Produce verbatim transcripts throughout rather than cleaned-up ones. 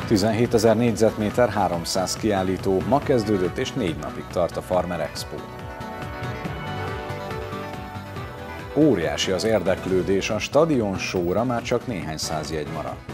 tizenhétezer négyzetméter, háromszáz kiállító, ma kezdődött és négy napig tart a Farmer Expo. Óriási az érdeklődés, a stadion show-ra már csak néhány száz jegy maradt.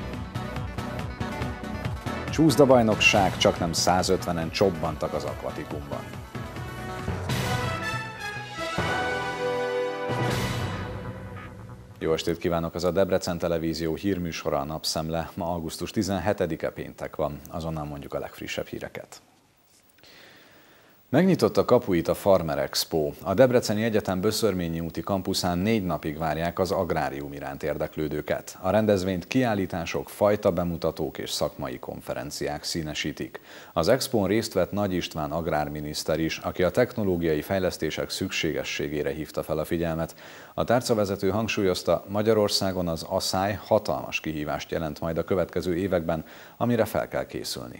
Csúszdabajnokság, csaknem százötvenen csobbantak az akvatikumban. Jó estét kívánok! Ez a Debrecen Televízió hírműsora, a Napszemle. Ma augusztus tizenhetedike péntek van, azonnal mondjuk a legfrissebb híreket. Megnyitotta kapuit a Farmer Expo. A Debreceni Egyetem Böszörményi úti kampuszán négy napig várják az agrárium iránt érdeklődőket. A rendezvényt kiállítások, fajta bemutatók és szakmai konferenciák színesítik. Az expón részt vett Nagy István agrárminiszter is, aki a technológiai fejlesztések szükségességére hívta fel a figyelmet. A tárcavezető hangsúlyozta, Magyarországon az asszály hatalmas kihívást jelent majd a következő években, amire fel kell készülni.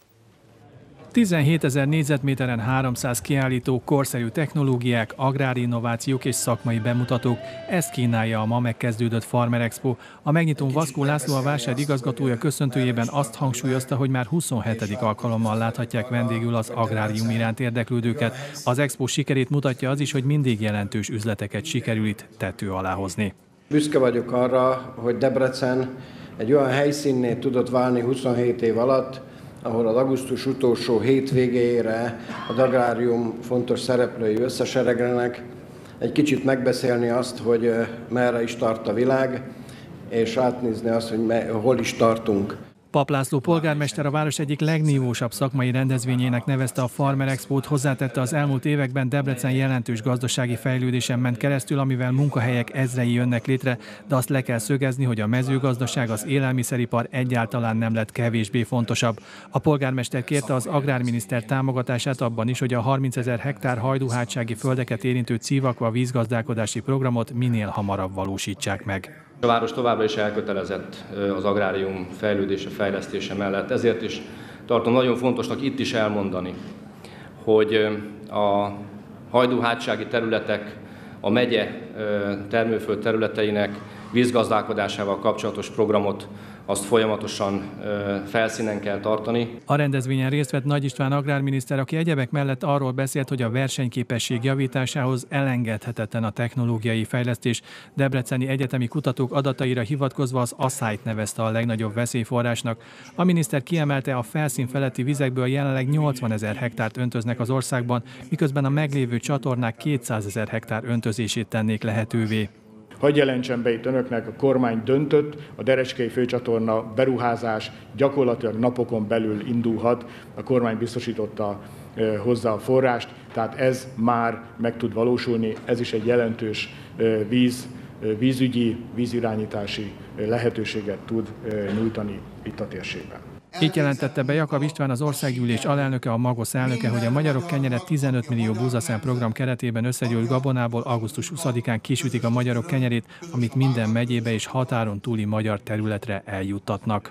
tizenhétezer négyzetméteren háromszáz kiállító, korszerű technológiák, agrárinnovációk és szakmai bemutatók. Ezt kínálja a ma megkezdődött Farmer Expo. A megnyitón Vaszkó László, a vásár igazgatója köszöntőjében azt hangsúlyozta, hogy már huszonhetedik alkalommal láthatják vendégül az agrárium iránt érdeklődőket. Az expo sikerét mutatja az is, hogy mindig jelentős üzleteket sikerül itt tető alá hozni. Büszke vagyok arra, hogy Debrecen egy olyan helyszínné tudott válni huszonhét év alatt, ahol az augusztus utolsó hétvégéjére az agrárium fontos szereplői összesereglenek, egy kicsit megbeszélni azt, hogy merre is tart a világ, és átnézni azt, hogy hol is tartunk. Pap László polgármester a város egyik legnívósabb szakmai rendezvényének nevezte a Farmer Expót, hozzátette, az elmúlt években Debrecen jelentős gazdasági fejlődésen ment keresztül, amivel munkahelyek ezrei jönnek létre, de azt le kell szögezni, hogy a mezőgazdaság, az élelmiszeripar egyáltalán nem lett kevésbé fontosabb. A polgármester kérte az agrárminiszter támogatását abban is, hogy a harmincezer hektár hajdúhátsági földeket érintő Cívakva vízgazdálkodási programot minél hamarabb valósítsák meg. A város továbbra is elkötelezett az agrárium fejlődése, fejlesztése mellett. Ezért is tartom nagyon fontosnak itt is elmondani, hogy a hajdúhátsági területek, a megye termőföld területeinek vízgazdálkodásával kapcsolatos programot azt folyamatosan felszínen kell tartani. A rendezvényen részt vett Nagy István agrárminiszter, aki egyebek mellett arról beszélt, hogy a versenyképesség javításához elengedhetetlen a technológiai fejlesztés. Debreceni egyetemi kutatók adataira hivatkozva az asszályt nevezte a legnagyobb veszélyforrásnak. A miniszter kiemelte, a felszín feletti vizekből jelenleg nyolcvanezer hektárt öntöznek az országban, miközben a meglévő csatornák kétszázezer hektár öntözését tennék lehetővé. Hadd jelentsem be itt önöknek, a kormány döntött, a Derecskei főcsatorna beruházás gyakorlatilag napokon belül indulhat, a kormány biztosította hozzá a forrást, tehát ez már meg tud valósulni, ez is egy jelentős víz, vízügyi, vízirányítási lehetőséget tud nyújtani itt a térségben. Így jelentette be Jakab István, az országgyűlés alelnöke, a Magosz elnöke, hogy a magyarok kenyere tizenöt millió búzaszem program keretében összegyűlt gabonából augusztus huszadikán kisütik a magyarok kenyerét, amit minden megyébe és határon túli magyar területre eljuttatnak.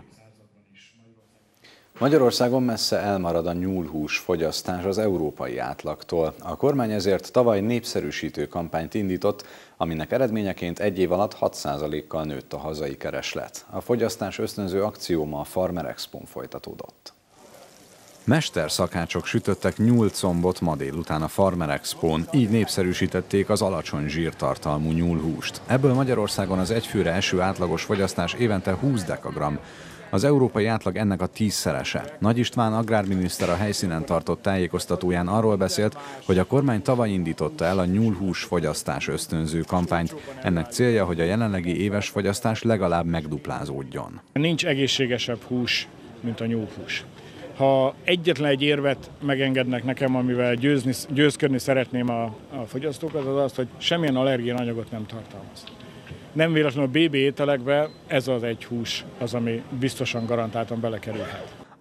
Magyarországon messze elmarad a nyúlhús fogyasztás az európai átlagtól. A kormány ezért tavaly népszerűsítő kampányt indított, aminek eredményeként egy év alatt hat százalékkal nőtt a hazai kereslet. A fogyasztás ösztönző akció ma a Farmer Expón folytatódott. Mesterszakácsok sütöttek nyúlcombot ma délután a Farmer Expón, így népszerűsítették az alacsony zsírtartalmú nyúlhúst. Ebből Magyarországon az egyfőre eső átlagos fogyasztás évente húsz dekagramm. Az európai átlag ennek a tízszerese. Nagy István agrárminiszter a helyszínen tartott tájékoztatóján arról beszélt, hogy a kormány tavaly indította el a nyúlhús fogyasztás ösztönző kampányt. Ennek célja, hogy a jelenlegi éves fogyasztás legalább megduplázódjon. Nincs egészségesebb hús, mint a nyúlhús. Ha egyetlen egy érvet megengednek nekem, amivel győzni, győzködni szeretném a, a fogyasztókat, az az, hogy semmilyen allergén anyagot nem tartalmaz. Nem véletlenül a bé bé ételekbe ez az egy hús az, ami biztosan garantáltan belekerülhet.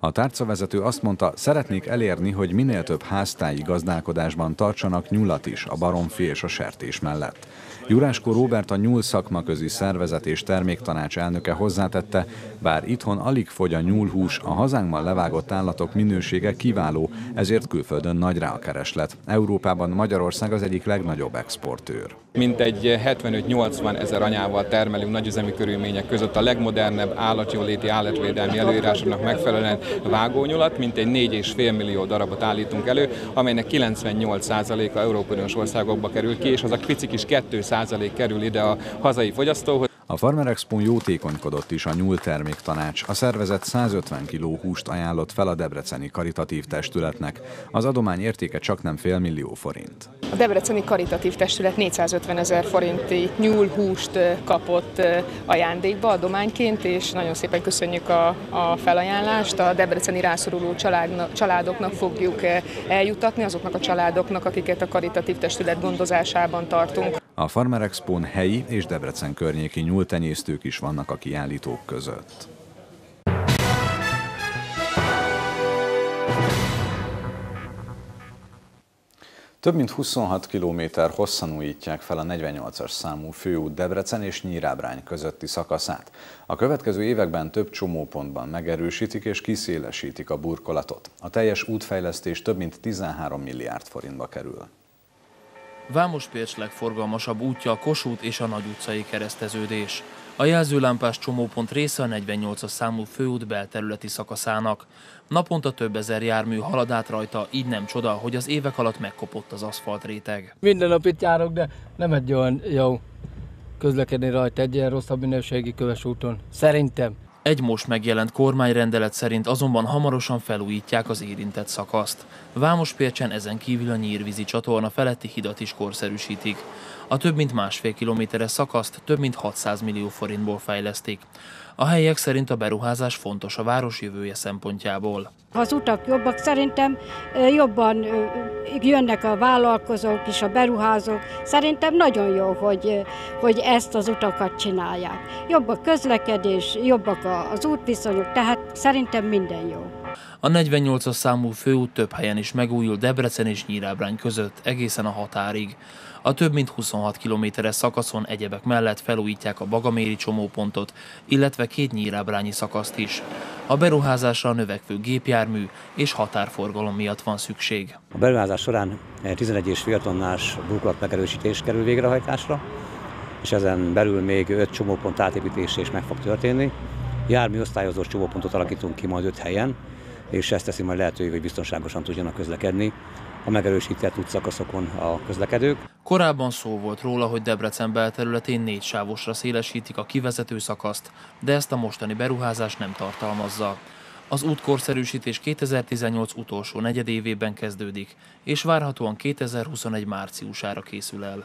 A tárcavezető azt mondta, szeretnék elérni, hogy minél több háztáji gazdálkodásban tartsanak nyulat is a baromfi és a sertés mellett. Juráskó Róbert, a nyúl szakmaközi szervezet és terméktanács elnöke hozzátette, bár itthon alig fogy a nyúlhús, a hazánkban levágott állatok minősége kiváló, ezért külföldön nagy rá a kereslet. Európában Magyarország az egyik legnagyobb exportőr. Mintegy hetvenöt-nyolcvan ezer anyával termelünk nagyüzemi körülmények között a legmodernebb állatjóléti, állatvédelmi előírásoknak megfelelően vágónyulat, mintegy négy és fél millió darabot állítunk elő, amelynek kilencvennyolc százaléka Európai Uniós országokba kerül ki, és az a pici kis két százalék kerül ide a hazai fogyasztóhoz. A Farmer Expón jótékonykodott is a nyúlterméktanács. A szervezet százötven kiló húst ajánlott fel a debreceni karitatív testületnek. Az adomány értéke csaknem fél millió forint. A debreceni karitatív testület négyszázötven ezer forinti nyúlhúst kapott ajándékba adományként, és nagyon szépen köszönjük a, a felajánlást. A debreceni rászoruló család, családoknak fogjuk eljutatni, azoknak a családoknak, akiket a karitatív testület gondozásában tartunk. A Farmer Expón helyi és Debrecen környéki nyúltenyésztők is vannak a kiállítók között. Több mint huszonhat kilométer hosszan újítják fel a negyvennyolcas számú főút Debrecen és Nyírábrány közötti szakaszát. A következő években több csomópontban megerősítik és kiszélesítik a burkolatot. A teljes útfejlesztés több mint tizenhárom milliárd forintba kerül. Vámospércs legforgalmasabb útja a Kossuth és a Nagy utcai kereszteződés. A jelzőlámpás csomópont része a negyvennyolcas számú főút belterületi szakaszának. Naponta több ezer jármű halad át rajta, így nem csoda, hogy az évek alatt megkopott az aszfaltréteg. Minden nap itt járok, de nem egy olyan jó közlekedni rajta egy ilyen rosszabb minőségi köves úton. Szerintem. Egy most megjelent kormányrendelet szerint azonban hamarosan felújítják az érintett szakaszt. Vámospércsen ezen kívül a Nyírvízi csatorna feletti hidat is korszerűsítik. A több mint másfél kilométeres szakaszt több mint hatszáz millió forintból fejlesztik. A helyiek szerint a beruházás fontos a város jövője szempontjából. Ha az utak jobbak, szerintem jobban jönnek a vállalkozók és a beruházók. Szerintem nagyon jó, hogy, hogy ezt az utakat csinálják. Jobb a közlekedés, jobbak az útviszonyok, tehát szerintem minden jó. A negyvennyolcas számú főút több helyen is megújul Debrecen és Nyírábrány között, egészen a határig. A több mint huszonhat kilométeres szakaszon egyebek mellett felújítják a bagaméri csomópontot, illetve két nyírábrányi szakaszt is. A beruházásra a növekvő gépjármű és határforgalom miatt van szükség. A beruházás során tizenegy egész öt tonnás burkolat megerősítés kerül végrehajtásra, és ezen belül még öt csomópont átépítése is meg fog történni. Jármű osztályozós csomópontot alakítunk ki majd öt helyen, és ezt teszi majd lehetővé, hogy biztonságosan tudjanak közlekedni a megerősített útszakaszokon a közlekedők. Korábban szó volt róla, hogy Debrecen belterületén négy sávosra szélesítik a kivezető szakaszt, de ezt a mostani beruházás nem tartalmazza. Az útkorszerűsítés kétezer-tizennyolc utolsó negyedévében kezdődik, és várhatóan kétezer-huszonegy márciusára készül el.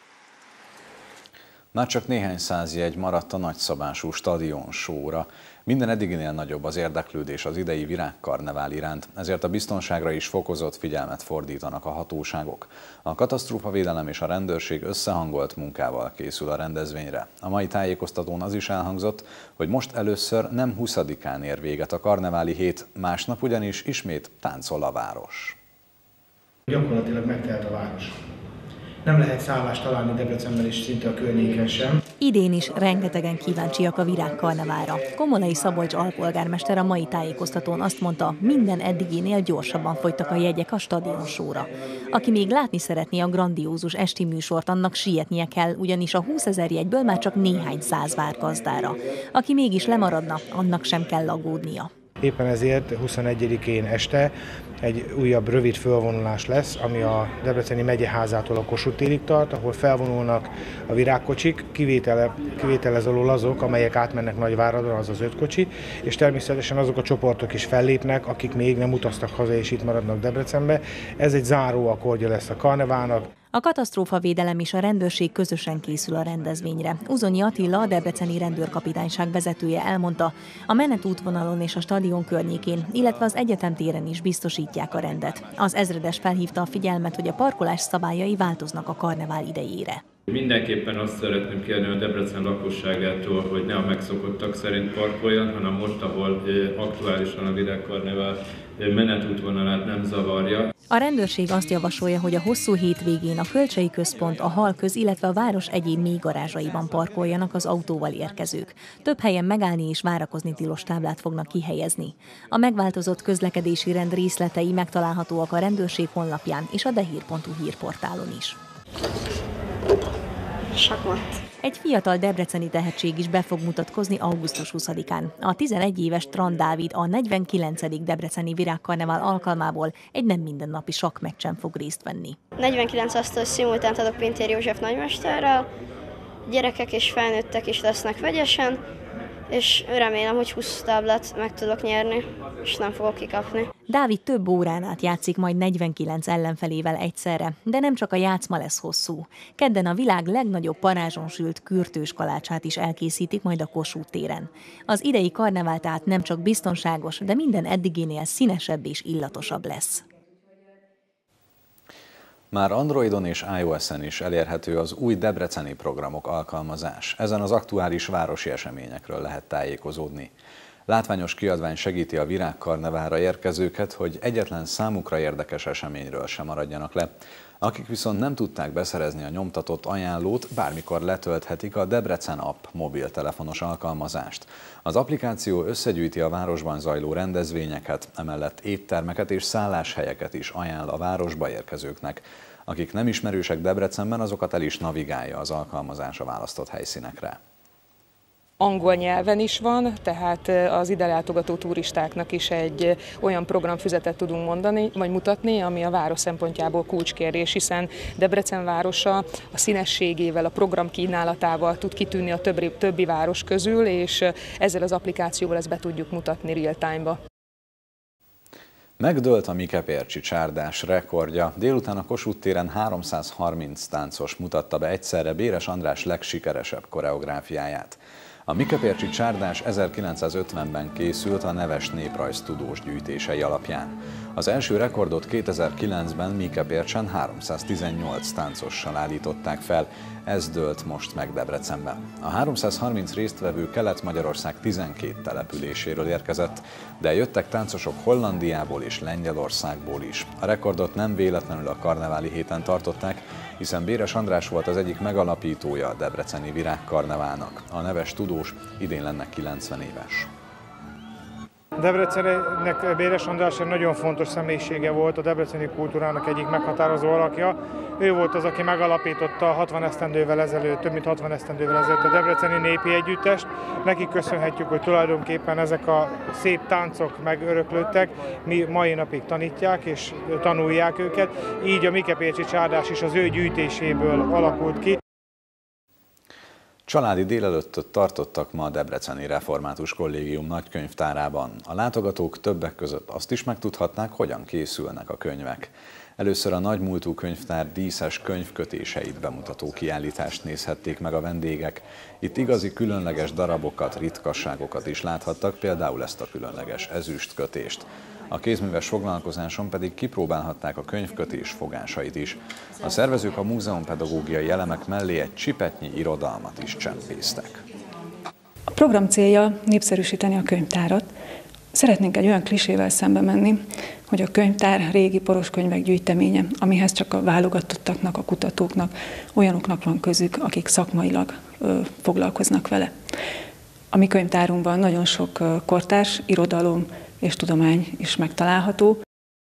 Már csak néhány száz jegy maradt a nagyszabású stadionsóra. Minden eddiginél nagyobb az érdeklődés az idei virágkarnevál iránt, ezért a biztonságra is fokozott figyelmet fordítanak a hatóságok. A katasztrófavédelem és a rendőrség összehangolt munkával készül a rendezvényre. A mai tájékoztatón az is elhangzott, hogy most először nem huszadikán ér véget a karneváli hét, másnap ugyanis ismét táncol a város. Gyakorlatilag megtelt a város. Nem lehet szállást találni Debrecenben és szinte a környéken sem. Idén is rengetegen kíváncsiak a virágkarnevára. Komolai Szabolcs alpolgármester a mai tájékoztatón azt mondta, minden eddiginél gyorsabban fogytak a jegyek a stadionsóra. Aki még látni szeretné a grandiózus esti műsort, annak sietnie kell, ugyanis a húszezer jegyből már csak néhány száz vár gazdára. Aki mégis lemaradna, annak sem kell aggódnia. Éppen ezért huszonegyedikén este egy újabb rövid fölvonulás lesz, ami a Debreceni megyeházától a Kossuth térig tart, ahol felvonulnak a virágkocsik, kivétele, kivételez alól azok, amelyek átmennek Nagyváradra, az az öt kocsi, és természetesen azok a csoportok is fellépnek, akik még nem utaztak haza és itt maradnak Debrecenbe. Ez egy záró akkordja lesz a karneválnak. A katasztrófavédelem és a rendőrség közösen készül a rendezvényre. Uzonyi Attila, a debreceni rendőrkapitányság vezetője elmondta, a menetútvonalon és a stadion környékén, illetve az egyetem téren is biztosítják a rendet. Az ezredes felhívta a figyelmet, hogy a parkolás szabályai változnak a karnevál idejére. Mindenképpen azt szeretném kérni a Debrecen lakosságától, hogy ne a megszokottak szerint parkoljon, hanem most, ahol aktuálisan a Virágkarnevál menetútvonalát nem zavarja. A rendőrség azt javasolja, hogy a hosszú hétvégén a Kölcsei Központ, a Halköz, illetve a város egyéb mélygarázsaiban parkoljanak az autóval érkezők. Több helyen megállni és várakozni tilos táblát fognak kihelyezni. A megváltozott közlekedési rend részletei megtalálhatóak a rendőrség honlapján és a dehír pont hu hírportálon is. Sakmat. Egy fiatal debreceni tehetség is be fog mutatkozni augusztus huszadikán. A tizenegy éves Trand Dávid a negyvenkilencedik debreceni Virágkarnevál alkalmából egy nem mindennapi sakkmeccsen fog részt venni. negyvenkilenc asztalos szimultánt adok Pintér József nagymesterrel, gyerekek és felnőttek is lesznek vegyesen, és remélem, hogy húsz táblát meg tudok nyerni, és nem fogok kikapni. Dávid több órán át játszik majd negyvenkilenc ellenfelével egyszerre, de nem csak a játszma lesz hosszú. Kedden a világ legnagyobb parázson sült kürtős kalácsát is elkészítik majd a Kossuth téren. Az idei karnevál tehát nem csak biztonságos, de minden eddiginél színesebb és illatosabb lesz. Már Androidon és iOS-en is elérhető az új debreceni programok alkalmazás. Ezen az aktuális városi eseményekről lehet tájékozódni. Látványos kiadvány segíti a Virágkarneválra érkezőket, hogy egyetlen számukra érdekes eseményről sem maradjanak le. Akik viszont nem tudták beszerezni a nyomtatott ajánlót, bármikor letölthetik a Debrecen App mobiltelefonos alkalmazást. Az applikáció összegyűjti a városban zajló rendezvényeket, emellett éttermeket és szálláshelyeket is ajánl a városba érkezőknek. Akik nem ismerősek Debrecenben, azokat el is navigálja az alkalmazás a választott helyszínekre. Angol nyelven is van, tehát az ide látogató turistáknak is egy olyan programfüzetet tudunk mondani, vagy mutatni, ami a város szempontjából kulcskérdés, hiszen Debrecen városa a színességével, a program kínálatával tud kitűnni a többi, többi város közül, és ezzel az applikációval ezt be tudjuk mutatni real-time-ba. Megdőlt a Mikepércsi csárdás rekordja. Délután a Kossuth téren háromszázharminc táncos mutatta be egyszerre Béres András legsikeresebb koreográfiáját. A Mikepércsi csárdás ezerkilencszázötvenben készült a neves néprajz tudós gyűjtései alapján. Az első rekordot kétezer-kilencben Mikepércsen háromszáztizennyolc táncossal állították fel, ez dőlt most meg Debrecenben. A háromszázharminc résztvevő Kelet-Magyarország tizenkét településéről érkezett, de jöttek táncosok Hollandiából és Lengyelországból is. A rekordot nem véletlenül a karneváli héten tartották, hiszen Béres András volt az egyik megalapítója a debreceni Virágkarneválnak. A neves tudós idén lenne kilencven éves. Debrecennek Béres András egy nagyon fontos személyisége volt, a debreceni kultúrának egyik meghatározó alakja. Ő volt az, aki megalapította hatvan esztendővel ezelőtt, több mint hatvan esztendővel ezelőtt a debreceni népi együttest. Neki köszönhetjük, hogy tulajdonképpen ezek a szép táncok megöröklődtek, mi mai napig tanítják és tanulják őket. Így a Mikepércsi csárdás is az ő gyűjtéséből alakult ki. Családi délelőttöt tartottak ma a Debreceni Református Kollégium nagykönyvtárában. A látogatók többek között azt is megtudhatnák, hogyan készülnek a könyvek. Először a nagymúltú könyvtár díszes könyvkötéseit bemutató kiállítást nézhették meg a vendégek. Itt igazi különleges darabokat, ritkaságokat is láthattak, például ezt a különleges ezüstkötést. A kézműves foglalkozáson pedig kipróbálhatták a könyvkötés fogásait is. A szervezők a múzeumpedagógiai elemek mellé egy csipetnyi irodalmat is csempésztek. A program célja népszerűsíteni a könyvtárat. Szeretnénk egy olyan klisével szembe menni, hogy a könyvtár régi poros könyvek gyűjteménye, amihez csak a válogatottaknak, a kutatóknak, olyanoknak van közük, akik szakmailag ö, foglalkoznak vele. A mi könyvtárunkban nagyon sok ö, kortárs, irodalom és tudomány is megtalálható.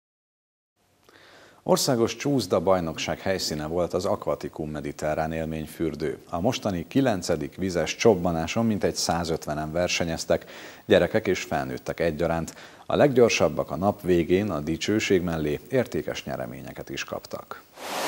Országos csúszda bajnokság helyszíne volt az Aquaticum Mediterrán élményfürdő. A mostani kilencedik vizes csobbanáson mintegy százötvenen versenyeztek, gyerekek és felnőttek egyaránt. A leggyorsabbak a nap végén a dicsőség mellé értékes nyereményeket is kaptak.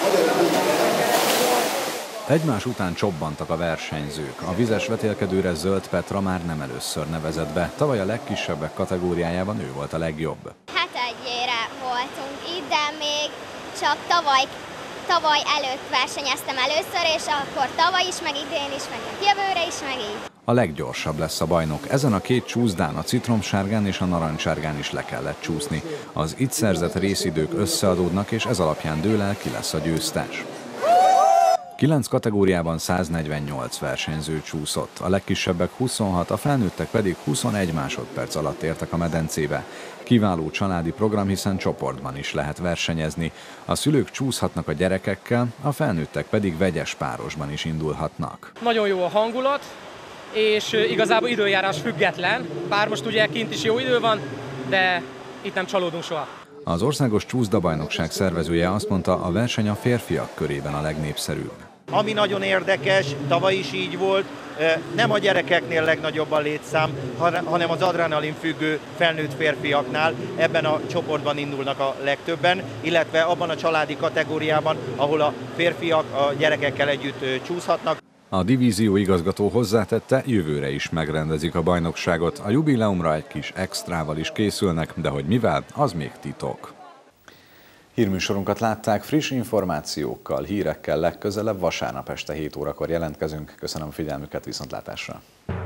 Egymás után csobbantak a versenyzők. A vizes vetélkedőre Zöld Petra már nem először nevezett be. Tavaly a legkisebbek kategóriájában ő volt a legjobb. Hát egyére voltunk itt, de még csak tavaly, tavaly előtt versenyeztem először, és akkor tavaly is, meg idén is, meg jövőre is, meg így. A leggyorsabb lesz a bajnok. Ezen a két csúszdán, a citromsárgán és a narancssárgán is le kellett csúszni. Az itt szerzett részidők összeadódnak, és ez alapján dől el, ki lesz a győztes. Kilenc kategóriában száznegyvennyolc versenyző csúszott, a legkisebbek huszonhat, a felnőttek pedig huszonegy másodperc alatt értek a medencébe. Kiváló családi program, hiszen csoportban is lehet versenyezni. A szülők csúszhatnak a gyerekekkel, a felnőttek pedig vegyes párosban is indulhatnak. Nagyon jó a hangulat, és igazából időjárás független, bár most ugye kint is jó idő van, de itt nem csalódunk soha. Az országos csúszdabajnokság szervezője azt mondta, a verseny a férfiak körében a legnépszerűbb. Ami nagyon érdekes, tavaly is így volt, nem a gyerekeknél legnagyobb a létszám, hanem az adrenalin függő felnőtt férfiaknál. Ebben a csoportban indulnak a legtöbben, illetve abban a családi kategóriában, ahol a férfiak a gyerekekkel együtt csúszhatnak. A divízió igazgató hozzátette, jövőre is megrendezik a bajnokságot. A jubileumra egy kis extrával is készülnek, de hogy mivel, az még titok. Hírműsorunkat látták, friss információkkal, hírekkel legközelebb vasárnap este hét órakor jelentkezünk. Köszönöm a figyelmüket, viszontlátásra!